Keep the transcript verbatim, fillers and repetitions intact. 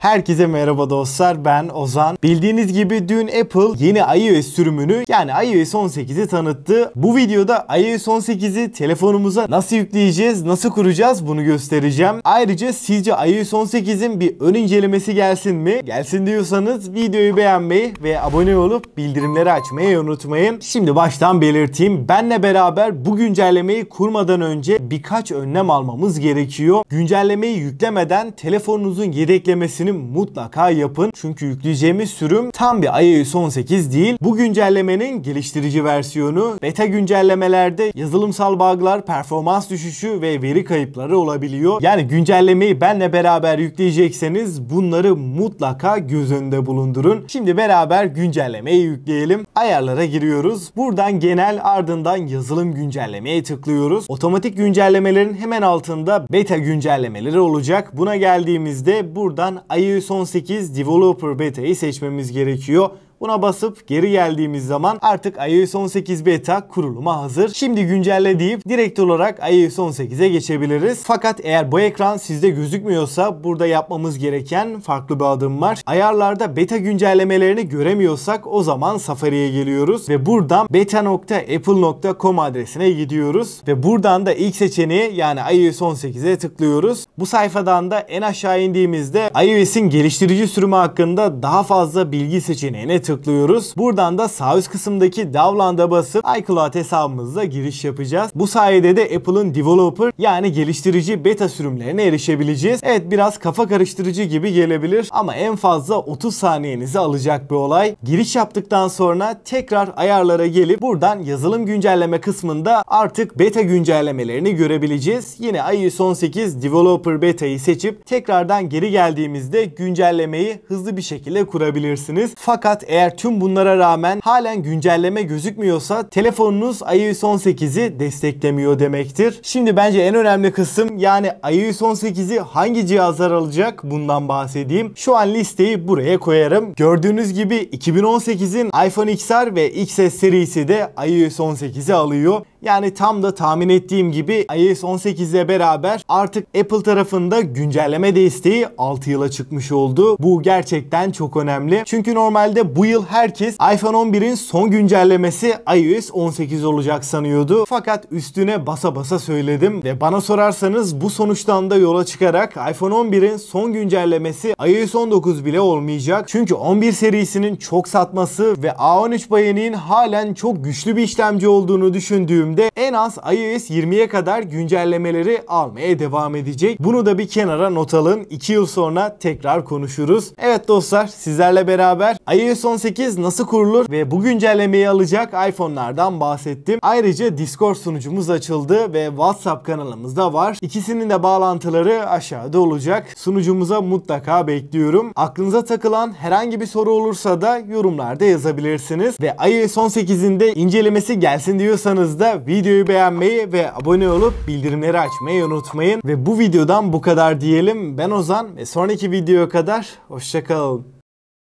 Herkese merhaba dostlar, ben Ozan. Bildiğiniz gibi dün Apple yeni iOS sürümünü yani iOS on sekizi tanıttı. Bu videoda iOS on sekizi telefonumuza nasıl yükleyeceğiz, nasıl kuracağız bunu göstereceğim. Ayrıca sizce iOS on sekizin bir ön incelemesi gelsin mi? Gelsin diyorsanız videoyu beğenmeyi ve abone olup bildirimleri açmayı unutmayın. Şimdi baştan belirteyim. Benle beraber bu güncellemeyi kurmadan önce birkaç önlem almamız gerekiyor. Güncellemeyi yüklemeden telefonunuzun yedeklemesini mutlaka yapın. Çünkü yükleyeceğimiz sürüm tam bir iOS on sekiz değil. Bu güncellemenin geliştirici versiyonu. Beta güncellemelerde yazılımsal bug'lar, performans düşüşü ve veri kayıpları olabiliyor. Yani güncellemeyi benle beraber yükleyecekseniz bunları mutlaka göz önünde bulundurun. Şimdi beraber güncellemeyi yükleyelim. Ayarlara giriyoruz. Buradan genel, ardından yazılım güncellemeye tıklıyoruz. Otomatik güncellemelerin hemen altında beta güncellemeleri olacak. Buna geldiğimizde buradan iOS on sekiz Developer Beta'yı seçmemiz gerekiyor. Buna basıp geri geldiğimiz zaman artık iOS on sekiz Beta kuruluma hazır. Şimdi güncelle deyip direkt olarak iOS on sekize geçebiliriz. Fakat eğer bu ekran sizde gözükmüyorsa burada yapmamız gereken farklı bir adım var. Ayarlarda beta güncellemelerini göremiyorsak o zaman Safari'ye geliyoruz ve buradan beta nokta apple nokta com adresine gidiyoruz ve buradan da ilk seçeneği yani iOS on sekize tıklıyoruz. Bu sayfadan da en aşağı indiğimizde iOS'in geliştirici sürümü hakkında daha fazla bilgi seçeneğine tıklıyoruz. tıklıyoruz. Buradan da sağ üst kısımdaki Download'a basıp iCloud hesabımızla giriş yapacağız. Bu sayede de Apple'ın developer yani geliştirici beta sürümlerine erişebileceğiz. Evet, biraz kafa karıştırıcı gibi gelebilir ama en fazla otuz saniyenizi alacak bir olay. Giriş yaptıktan sonra tekrar ayarlara gelip buradan yazılım güncelleme kısmında artık beta güncellemelerini görebileceğiz. Yine iOS on sekiz Developer Beta'yı seçip tekrardan geri geldiğimizde güncellemeyi hızlı bir şekilde kurabilirsiniz. Fakat eğer Eğer tüm bunlara rağmen halen güncelleme gözükmüyorsa telefonunuz iOS on sekizi desteklemiyor demektir. Şimdi bence en önemli kısım yani iOS on sekizi hangi cihazlar alacak bundan bahsedeyim. Şu an listeyi buraya koyarım. Gördüğünüz gibi iki bin on sekizin iPhone X R ve X S serisi de iOS on sekizi alıyor. Yani tam da tahmin ettiğim gibi iOS on sekiz ile beraber artık Apple tarafında güncelleme desteği altı yıla çıkmış oldu. Bu gerçekten çok önemli. Çünkü normalde bu yıl herkes iPhone on birin son güncellemesi iOS on sekiz olacak sanıyordu. Fakat üstüne basa basa söyledim ve bana sorarsanız bu sonuçtan da yola çıkarak iPhone on birin son güncellemesi iOS on dokuz bile olmayacak. Çünkü on bir serisinin çok satması ve A on üç Bionics'in halen çok güçlü bir işlemci olduğunu düşündüğüm de en az iOS yirmiye kadar güncellemeleri almaya devam edecek. Bunu da bir kenara not alın. iki yıl sonra tekrar konuşuruz. Evet dostlar, sizlerle beraber iOS on sekiz nasıl kurulur ve bu güncellemeyi alacak iPhone'lardan bahsettim. Ayrıca Discord sunucumuz açıldı ve WhatsApp kanalımız da var. İkisinin de bağlantıları aşağıda olacak. Sunucumuza mutlaka bekliyorum. Aklınıza takılan herhangi bir soru olursa da yorumlarda yazabilirsiniz. Ve iOS on sekizin de incelemesi gelsin diyorsanız da videoyu beğenmeyi ve abone olup bildirimleri açmayı unutmayın. Ve bu videodan bu kadar diyelim. Ben Ozan ve sonraki videoya kadar hoşça kalın.